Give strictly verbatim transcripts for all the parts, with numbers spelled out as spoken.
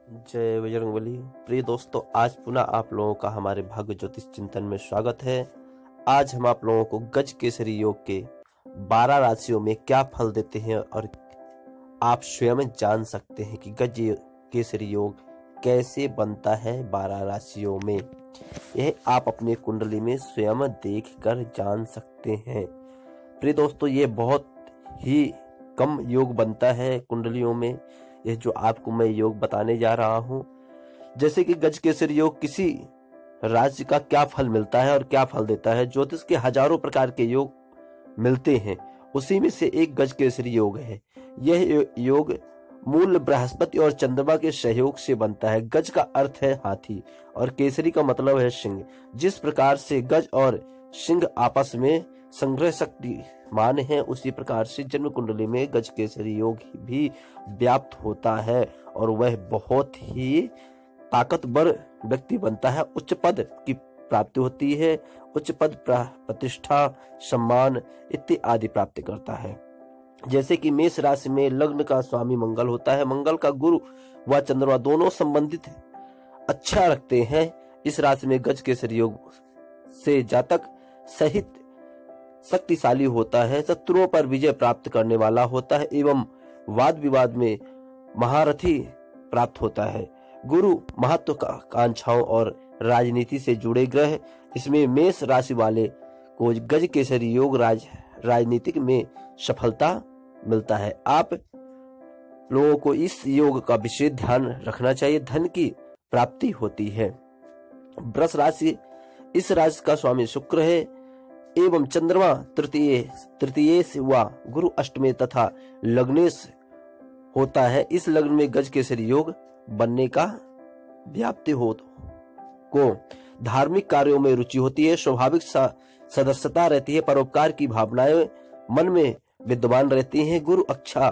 जय बजरंगबली। प्रिय दोस्तों, आज पुनः आप लोगों का हमारे भाग्य ज्योतिष चिंतन में स्वागत है। आज हम आप लोगों को गज केसरी योग के बारह राशियों में क्या फल देते हैं और आप स्वयं जान सकते हैं कि गज केसरी योग कैसे बनता है बारह राशियों में। यह आप अपने कुंडली में स्वयं देख कर जान सकते हैं। प्रिय दोस्तों, ये बहुत ही कम योग बनता है कुंडलियों में। यह जो आपको मैं योग बताने जा रहा हूं, जैसे कि गज केसरी योग किसी राज्य का क्या फल मिलता है और क्या फल देता है। ज्योतिष के हजारों प्रकार के योग मिलते हैं, उसी में से एक गज केसरी योग है। यह योग मूल बृहस्पति और चंद्रमा के सहयोग से बनता है। गज का अर्थ है हाथी और केसरी का मतलब है सिंह। जिस प्रकार से गज और सिंह आपस में संग्रह शक्ति मान है, उसी प्रकार से जन्म कुंडली में गज केसरी योग भी व्याप्त होता है और वह बहुत ही ताकतवर व्यक्ति बनता है। उच्च पद की प्राप्ति होती है, उच्च पद प्रतिष्ठा सम्मान इत्यादि प्राप्ति करता है। जैसे कि मेष राशि में लग्न का स्वामी मंगल होता है। मंगल का गुरु व चंद्रमा दोनों संबंधित अच्छा रखते हैं। इस राशि में गज केसरी योग से जातक सहित शक्तिशाली होता है, शत्रुओं पर विजय प्राप्त करने वाला होता है एवं वाद विवाद में महारथी प्राप्त होता है। गुरु महत्वाकांक्षाओं और राजनीति से जुड़े ग्रह। इसमें मेष राशि वाले को गज केसरी योग राज राजनीतिक में सफलता मिलता है। आप लोगों को इस योग का विशेष ध्यान रखना चाहिए। धन की प्राप्ति होती है। वृष राशि, इस राशि का स्वामी शुक्र है एवं चंद्रमा तृतीय तृतीय व गुरु अष्टमे तथा लग्नेश होता है। इस लग्न में गज केसरी योग बनने का व्याप्ति हो को धार्मिक कार्यों में रुचि होती है, स्वाभाविक सदस्यता रहती है, परोपकार की भावनाएं मन में विद्यमान रहती हैं। गुरु अच्छा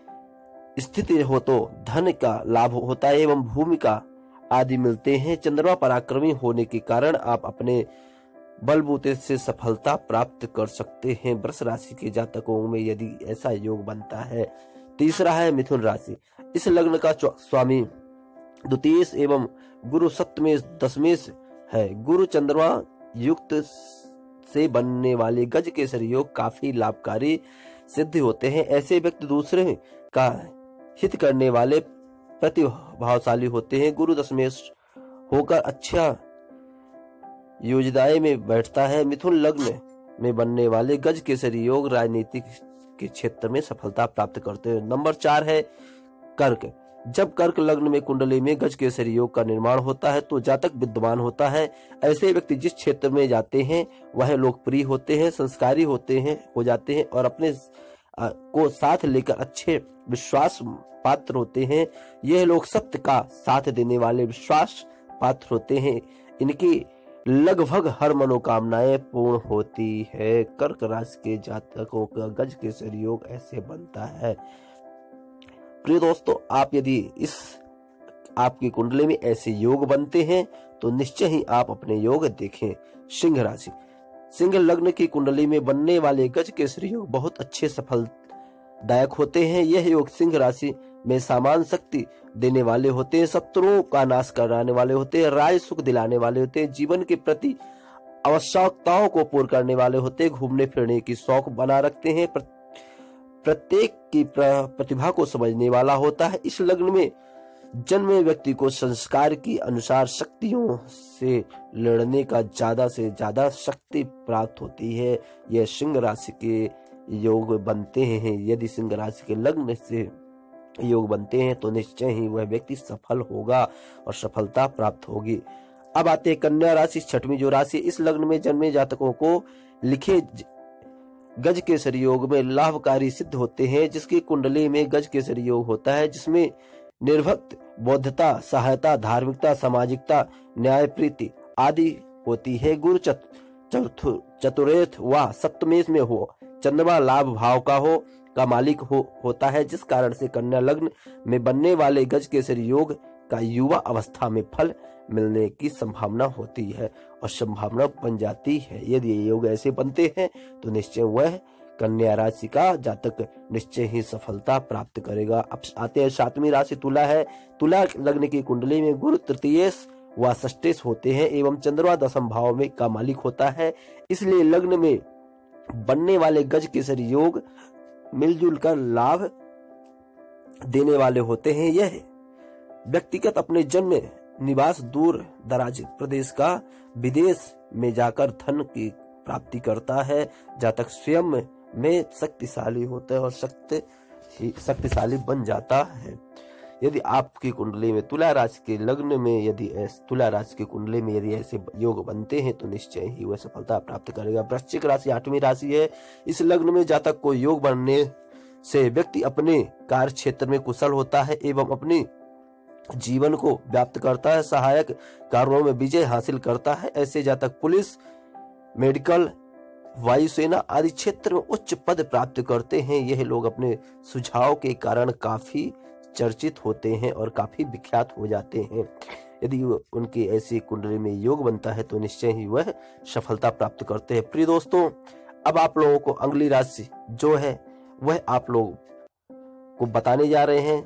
स्थिति हो तो धन का लाभ होता है एवं भूमिका आदि मिलते हैं। चंद्रमा पराक्रमी होने के कारण आप अपने बलबूते से सफलता प्राप्त कर सकते हैं। वृष राशि के जातकों में यदि ऐसा योग बनता है। तीसरा है मिथुन राशि। इस लग्न का स्वामी द्वितीय एवं गुरु सप्तमे दसवें है। गुरु चंद्रमा युक्त से बनने वाले गज केसरी योग काफी लाभकारी सिद्ध होते हैं। ऐसे व्यक्ति दूसरे का हित करने वाले प्रतिभाशाली होते हैं। गुरु दशमेश होकर अच्छा योजनाएं में बैठता है। मिथुन लग्न में बनने वाले गज केसरी योग राजनीतिक के क्षेत्र में सफलता प्राप्त करते हैं। नंबर चार है कर्क। जब कर्क लग्न में कुंडली में गज केसरी योग का निर्माण होता है तो जातक विद्वान होता है। ऐसे व्यक्ति जिस क्षेत्र में जाते हैं वह लोकप्रिय होते हैं, संस्कारी होते हैं हो जाते हैं और अपने को साथ लेकर अच्छे विश्वास पात्र होते हैं। यह लोग सत्य का साथ देने वाले विश्वास पात्र होते हैं। इनकी लगभग हर मनोकामनाएं पूर्ण होती है। कर्क राशि के जातकों का गज केसरी योग ऐसे बनता है। प्रिय दोस्तों, आप यदि इस आपकी कुंडली में ऐसे योग बनते हैं तो निश्चय ही आप अपने योग देखें। सिंह राशि, सिंह लग्न की कुंडली में बनने वाले गज केसरी योग बहुत अच्छे सफलदायक होते हैं। यह योग सिंह राशि में सामान शक्ति देने वाले होते हैं, शत्रुओं का नाश कराने वाले होते हैं, राज सुख दिलाने वाले होते हैं, जीवन के प्रति आवश्यकताओं को पूर्ण करने वाले होते हैं, घूमने फिरने की शौक बना रखते हैं, प्रत्येक की प्रतिभा को समझने वाला होता है। इस लग्न में जन्मे व्यक्ति को संस्कार की अनुसार शक्तियों से लड़ने का ज्यादा से ज्यादा शक्ति प्राप्त होती है। यह सिंह राशि के योग बनते हैं। यदि सिंह राशि के लग्न से योग बनते हैं तो निश्चय ही वह व्यक्ति सफल होगा और सफलता प्राप्त होगी। अब आते हैं कन्या राशि, छठवीं जो राशि। इस लग्न में जन्मे जातकों को लिखे गज केसरी योग में लाभकारी सिद्ध होते हैं। जिसकी कुंडली में गज केसरी योग होता है, जिसमें निर्भक्त बौद्धता, सहायता, धार्मिकता, सामाजिकता, न्याय प्रीति आदि होती है। गुरु चतुर्थ व सप्तमेश में हो, चंद्रमा लाभ भाव का हो का मालिक हो होता है, जिस कारण से कन्या लग्न में बनने वाले गज केसरी योग का युवा अवस्था में फल मिलने की संभावना होती है और संभावना बन जाती है। यदि ये योग ऐसे बनते हैं तो निश्चय वह कन्या राशि का जातक निश्चय ही सफलता प्राप्त करेगा। अब आते हैं सातवीं राशि तुला है। तुला लग्न की कुंडली में गुरु तृतीयेश व षष्ठेश होते हैं एवं चंद्रमा दशम भाव में का मालिक होता है। इसलिए लग्न में बनने वाले गज केसरी योग मिलजुल कर लाभ देने वाले होते हैं। यह व्यक्तिगत अपने जन्म निवास दूर दराज प्रदेश का विदेश में जाकर धन की प्राप्ति करता है। जातक स्वयं में शक्तिशाली होता है और शक्ति शक्तिशाली बन जाता है। यदि आपकी कुंडली में तुला राशि के लग्न में यदि तुला राशि की कुंडली में यदि ऐसे योग बनते हैं तो निश्चय ही वह सफलता प्राप्त करेगा। वृश्चिक राशि आठवीं राशि है। इस लग्न में जातक को योग बनने से व्यक्ति अपने कार्य क्षेत्र में कुशल होता है एवं अपने जीवन को व्याप्त करता है, सहायक कार्यों में विजय हासिल करता है। ऐसे जातक पुलिस, मेडिकल, वायुसेना आदि क्षेत्र में उच्च पद प्राप्त करते हैं। यह लोग अपने सुझाव के कारण काफी चर्चित होते हैं और काफी विख्यात हो जाते हैं। यदि उनकी ऐसी कुंडली में योग बनता है तो निश्चय ही वह सफलता प्राप्त करते हैं। प्रिय दोस्तों, अब आप लोगों को अगली राशि जो है वह आप लोग को बताने जा रहे हैं।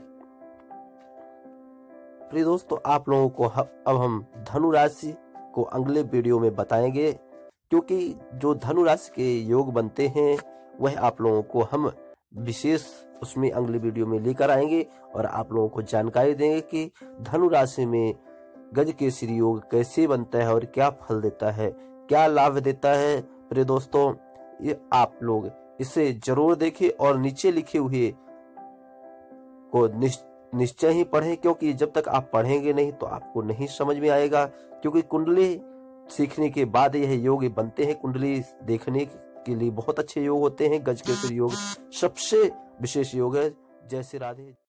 प्रिय दोस्तों, आप लोगों को अब हम धनु राशि को अगले वीडियो में बताएंगे, क्योंकि जो धनु राशि के योग बनते हैं वह आप लोगों को हम विशेष उसमें अगले वीडियो में लेकर आएंगे और आप लोगों को जानकारी देंगे कि धनु राशि में गज केसरी योग कैसे बनता है और क्या फल देता है, क्या लाभ देता है। प्रिय दोस्तों, ये आप लोग इसे जरूर देखें और नीचे लिखे हुए को निश्चय ही पढ़ें, क्योंकि जब तक आप पढ़ेंगे नहीं तो आपको नहीं समझ में आएगा। क्योंकि कुंडली सीखने के बाद यह योग बनते हैं। कुंडली देखने के लिए बहुत अच्छे योग होते हैं। गज केसरी योग सबसे विशेष योग है। जय श्री राधे।